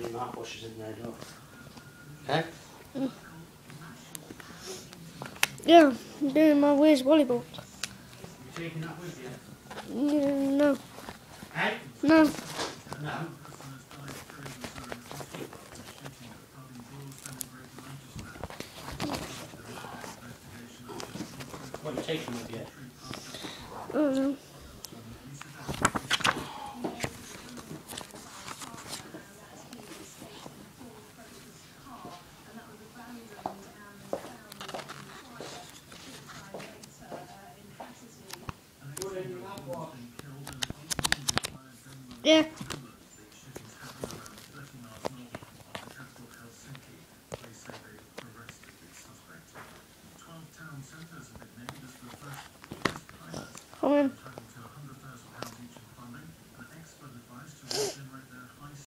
your mouthwashes in there, don't you? Okay? Yeah, I'm doing my Where's Wally box. You taking that with you? No. Hey? No. No? What are you taking with you? I don't know. Yeah.